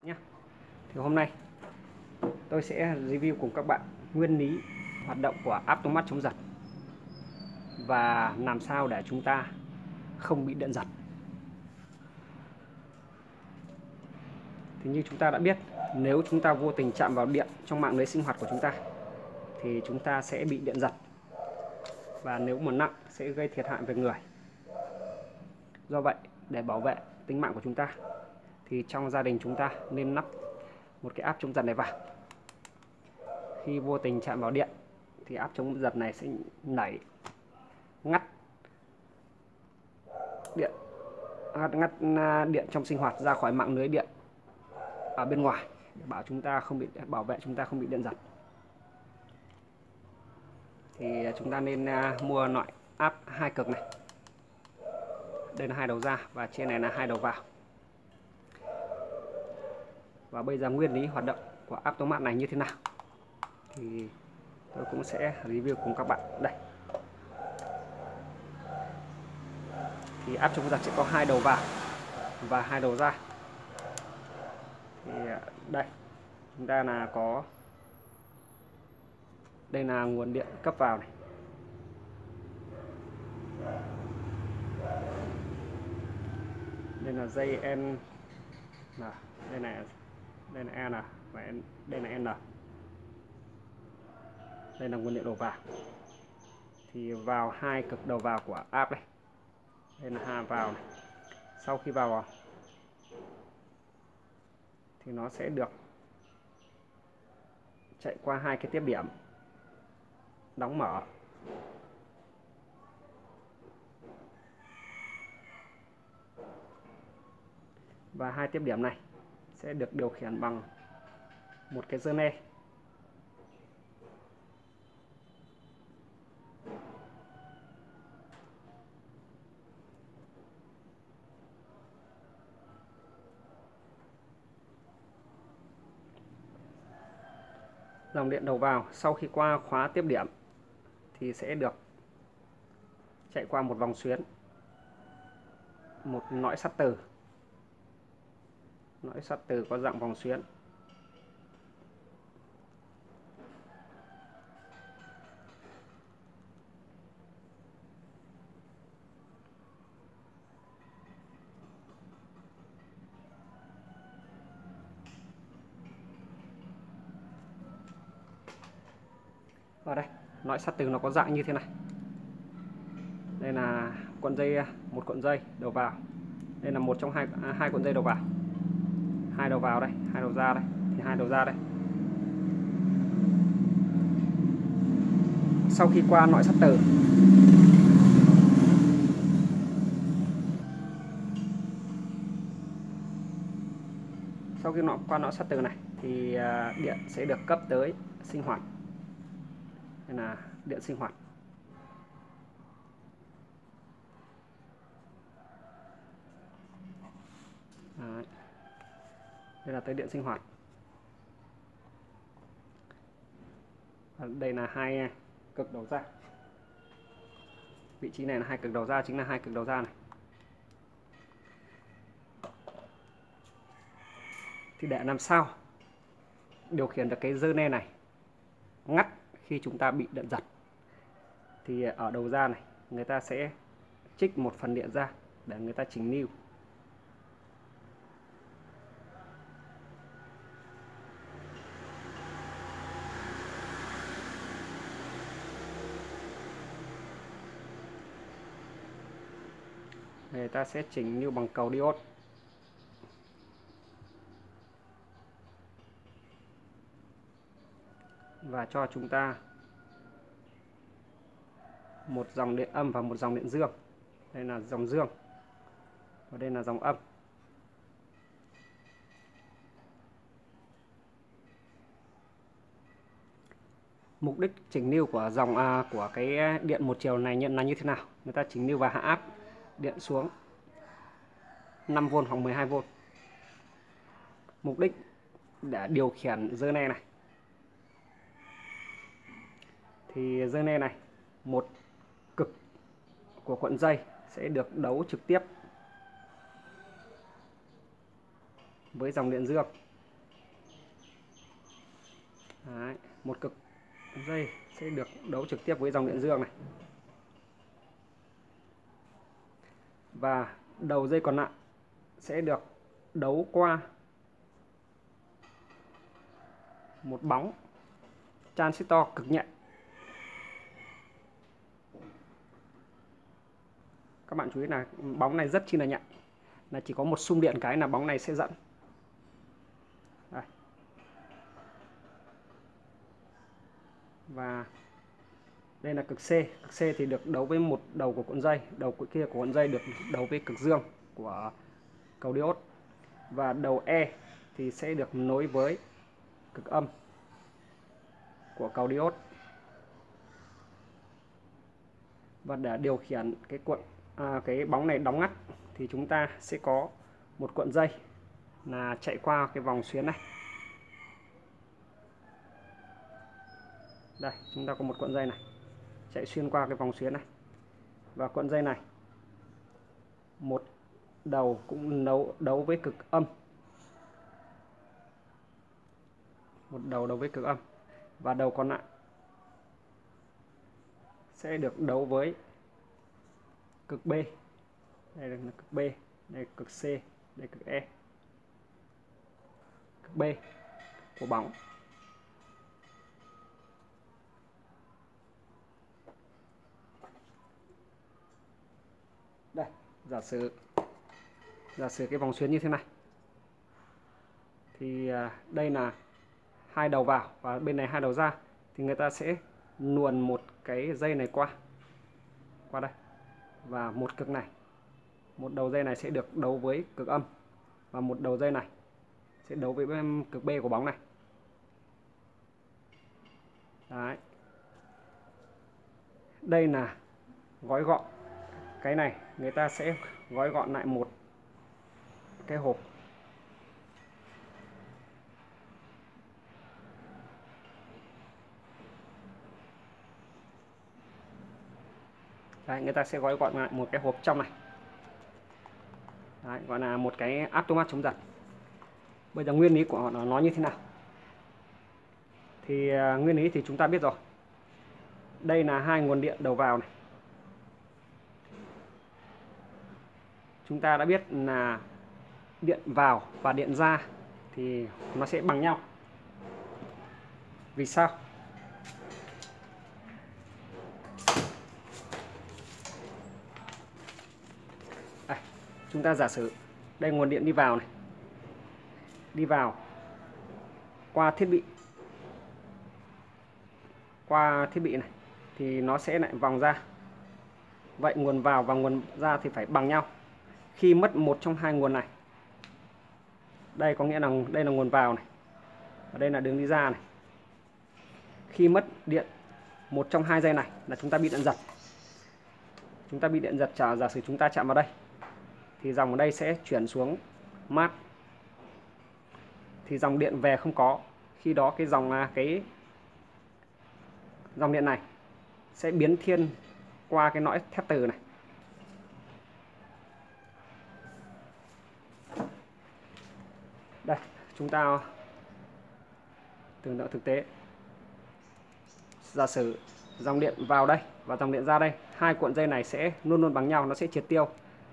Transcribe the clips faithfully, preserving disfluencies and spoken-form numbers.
nhé. Thì hôm nay tôi sẽ review cùng các bạn nguyên lý hoạt động của Aptomat chống giật và làm sao để chúng ta không bị điện giật. Thì như chúng ta đã biết, nếu chúng ta vô tình chạm vào điện trong mạng lưới sinh hoạt của chúng ta thì chúng ta sẽ bị điện giật, và nếu mà nặng sẽ gây thiệt hại về người. Do vậy, để bảo vệ tính mạng của chúng ta thì trong gia đình chúng ta nên lắp một cái áp chống giật này vào. Khi vô tình chạm vào điện thì áp chống giật này sẽ nảy ngắt điện ngắt, ngắt điện trong sinh hoạt ra khỏi mạng lưới điện ở bên ngoài, để bảo chúng ta không bị bảo vệ chúng ta không bị điện giật. Thì chúng ta nên mua loại áp hai cực này. Đây là hai đầu ra và trên này là hai đầu vào. Và bây giờ nguyên lý hoạt động của Aptomat này như thế nào thì tôi cũng sẽ review cùng các bạn. Đây, thì áp chống giật sẽ có hai đầu vào và hai đầu ra. Thì đây chúng ta là có, đây là nguồn điện cấp vào này, đây là dây N, là đây này, đây là N và đây là N. Đây là nguồn điện đầu vào. Thì vào hai cực đầu vào của áp này, đây là hai vào này. Sau khi vào thì nó sẽ được chạy qua hai cái tiếp điểm đóng mở. Và hai tiếp điểm này sẽ được điều khiển bằng một cái dơ ne. Dòng điện đầu vào sau khi qua khóa tiếp điểm thì sẽ được chạy qua một vòng xuyến, một lõi sắt từ. Lõi sắt từ có dạng vòng xuyến. Ở đây, lõi sắt từ nó có dạng như thế này. Đây là cuộn dây, một cuộn dây đầu vào. Đây là một trong hai à, hai cuộn dây đầu vào. Hai đầu vào đây, hai đầu ra đây, thì hai đầu ra đây. Sau khi qua lõi sắt từ Sau khi nó qua lõi sắt từ này thì điện sẽ được cấp tới sinh hoạt. Đây là điện sinh hoạt. Đấy. Đây là tới điện sinh hoạt. Và đây là hai cực đầu ra. Vị trí này là hai cực đầu ra, chính là hai cực đầu ra này. Thì để làm sao điều khiển được cái dơ ne này ngắt khi chúng ta bị điện giật thì ở đầu ra này người ta sẽ trích một phần điện ra để người ta chỉnh lưu. Người ta sẽ chỉnh lưu bằng cầu diode. Và cho chúng ta một dòng điện âm và một dòng điện dương. Đây là dòng dương và đây là dòng âm. Mục đích chỉnh lưu của dòng à, của cái điện một chiều này nhận là như thế nào? Người ta chỉnh lưu và hạ áp điện xuống năm vôn hoặc mười hai vôn. Mục đích để điều khiển dơ ne này. Thì dơ ne này, một cực của cuộn dây sẽ được đấu trực tiếp với dòng điện dương Đấy, một cực dây sẽ được đấu trực tiếp với dòng điện dương này. Và đầu dây còn lại sẽ được đấu qua một bóng transistor cực nhẹ. Các bạn chú ý là bóng này rất chi là nhẹ, là chỉ có một xung điện cái là bóng này sẽ dẫn. Đây. Và đây là cực C. Cực C thì được đấu với một đầu của cuộn dây, đầu của kia của cuộn dây được đấu với cực dương của cầu diode. Và đầu E thì sẽ được nối với cực âm của cầu diode. Và để điều khiển cái cuộn à, cái bóng này đóng ngắt thì chúng ta sẽ có một cuộn dây là chạy qua cái vòng xuyến này. Đây, chúng ta có một cuộn dây này chạy xuyên qua cái vòng xuyến này. Và cuộn dây này một đầu cũng đấu đấu với cực âm, một đầu đấu với cực âm, và đầu còn lại sẽ được đấu với cực B. Đây là cực B, đây cực C, đây cực E. Cực B của bóng. Đây, giả sử giả sử cái vòng xuyến như thế này. Thì à, đây là hai đầu vào và bên này hai đầu ra, thì người ta sẽ luồn một cái dây này qua qua đây, và một cực này, một đầu dây này sẽ được đấu với cực âm, và một đầu dây này sẽ đấu với cực B của bóng này. Đấy. Đây là gói gọn. Cái này người ta sẽ gói gọn lại một cái hộp. Đấy, người ta sẽ gói gọn lại một cái hộp trong này. Đấy, gọi là một cái automat chống giật. Bây giờ nguyên lý của nó nó như thế nào? Thì uh, nguyên lý thì chúng ta biết rồi. Đây là hai nguồn điện đầu vào này. Chúng ta đã biết là điện vào và điện ra thì nó sẽ bằng nhau. Vì sao? Đây, chúng ta giả sử đây nguồn điện đi vào này, đi vào qua thiết bị, qua thiết bị này thì nó sẽ lại vòng ra. Vậy nguồn vào và nguồn ra thì phải bằng nhau. Khi mất một trong hai nguồn này, đây có nghĩa là đây là nguồn vào này, và đây là đường đi ra này. Khi mất điện một trong hai dây này là chúng ta bị điện giật. Chúng ta bị điện giật, giả, giả sử chúng ta chạm vào đây thì dòng ở đây sẽ chuyển xuống mát, thì dòng điện về không có. Khi đó cái dòng cái dòng điện này sẽ biến thiên qua cái nõi thép từ này. Đây, chúng ta tưởng tượng thực tế. Giả sử dòng điện vào đây và dòng điện ra đây, hai cuộn dây này sẽ luôn luôn bằng nhau, nó sẽ triệt tiêu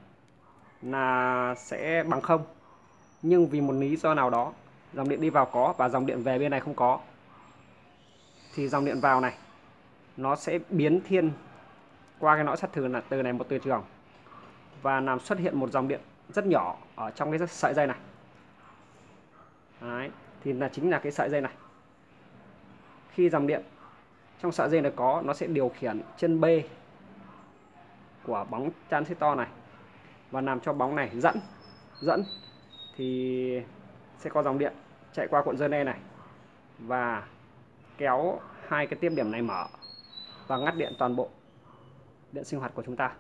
là sẽ bằng không. Nhưng vì một lý do nào đó, dòng điện đi vào có và dòng điện về bên này không có, thì dòng điện vào này nó sẽ biến thiên qua cái nõi sắt thừ là từ này một từ trường, và làm xuất hiện một dòng điện rất nhỏ ở trong cái sợi dây này. Đấy, thì là chính là cái sợi dây này. Khi dòng điện trong sợi dây này có, nó sẽ điều khiển chân B của bóng transistor này và làm cho bóng này dẫn dẫn thì sẽ có dòng điện chạy qua cuộn dây này này và kéo hai cái tiếp điểm này mở và ngắt điện toàn bộ điện sinh hoạt của chúng ta.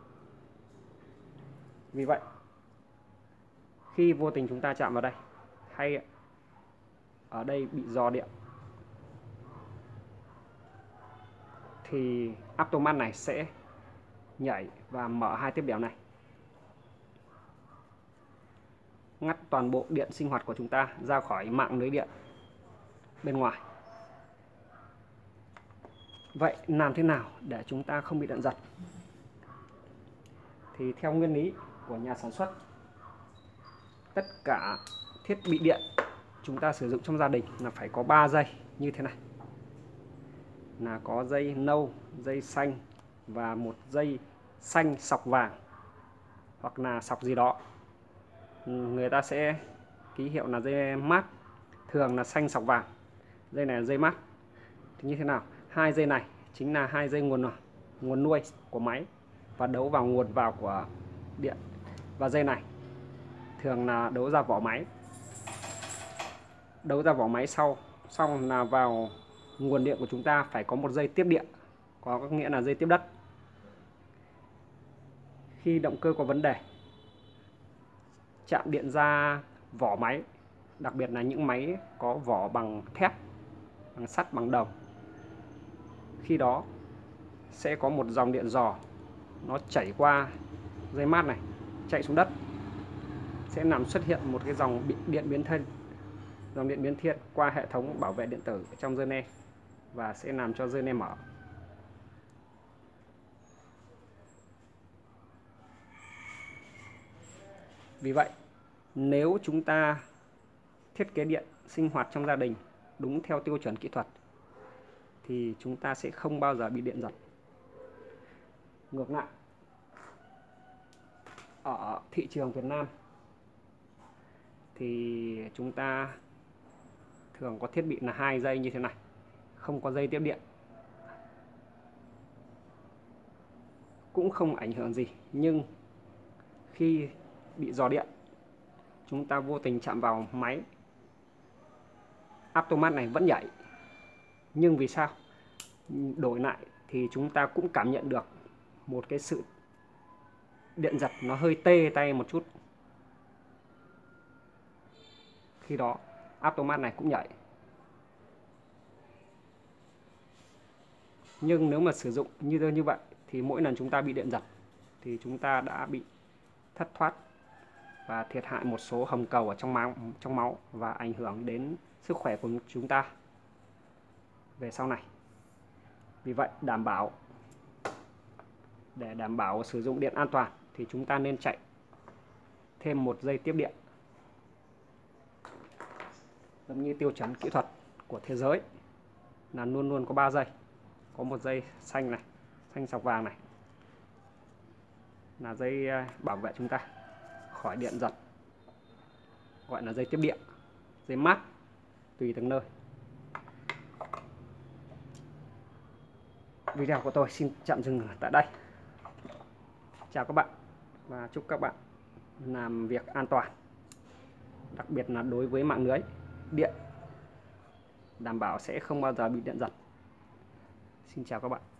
Vì vậy khi vô tình chúng ta chạm vào đây hay ở đây bị dò điện thì automat này sẽ nhảy và mở hai tiếp điểm này, ngắt toàn bộ điện sinh hoạt của chúng ta ra khỏi mạng lưới điện bên ngoài. Vậy làm thế nào để chúng ta không bị điện giật? Thì theo nguyên lý của nhà sản xuất, tất cả thiết bị điện chúng ta sử dụng trong gia đình là phải có ba dây như thế này, là có dây nâu, dây xanh và một dây xanh sọc vàng hoặc là sọc gì đó. Người ta sẽ ký hiệu là dây mát, thường là xanh sọc vàng. Dây này là dây mát. Thì như thế nào? Hai dây này chính là hai dây nguồn nguồn nuôi của máy và đấu vào nguồn vào của điện, và dây này thường là đấu ra vỏ máy. Đấu ra vỏ máy sau xong là vào nguồn điện của chúng ta phải có một dây tiếp điện, có nghĩa là dây tiếp đất. Khi động cơ có vấn đề, chạm điện ra vỏ máy, đặc biệt là những máy có vỏ bằng thép, bằng sắt, bằng đồng, khi đó sẽ có một dòng điện giò nó chảy qua dây mát này, chạy xuống đất, sẽ làm xuất hiện một cái dòng điện biến thân, dòng điện biến thiên qua hệ thống bảo vệ điện tử trong dây ne và sẽ làm cho dây ne mở. Vì vậy, nếu chúng ta thiết kế điện sinh hoạt trong gia đình đúng theo tiêu chuẩn kỹ thuật thì chúng ta sẽ không bao giờ bị điện giật. Ngược lại, ở thị trường Việt Nam thì chúng ta thường có thiết bị là hai dây như thế này, không có dây tiếp điện, cũng không ảnh hưởng gì. Nhưng khi bị rò điện, chúng ta vô tình chạm vào máy, automat này vẫn nhảy. Nhưng vì sao? Đổi lại thì chúng ta cũng cảm nhận được một cái sự điện giật nó hơi tê tay một chút. Khi đó automat này cũng nhảy. Nhưng nếu mà sử dụng như như vậy thì mỗi lần chúng ta bị điện giật thì chúng ta đã bị thất thoát và thiệt hại một số hồng cầu ở trong máu, trong máu và ảnh hưởng đến sức khỏe của chúng ta về sau này. Vì vậy, đảm bảo để đảm bảo sử dụng điện an toàn thì chúng ta nên chạy thêm một dây tiếp điện, giống như tiêu chuẩn kỹ thuật của thế giới là luôn luôn có ba dây, có một dây xanh này, xanh sọc vàng này là dây bảo vệ chúng ta khỏi điện giật, gọi là dây tiếp điện, dây mát tùy từng nơi. Video của tôi xin tạm dừng tại đây. Chào các bạn và chúc các bạn làm việc an toàn, đặc biệt là đối với mạng lưới điện, đảm bảo sẽ không bao giờ bị điện giật. Xin chào các bạn.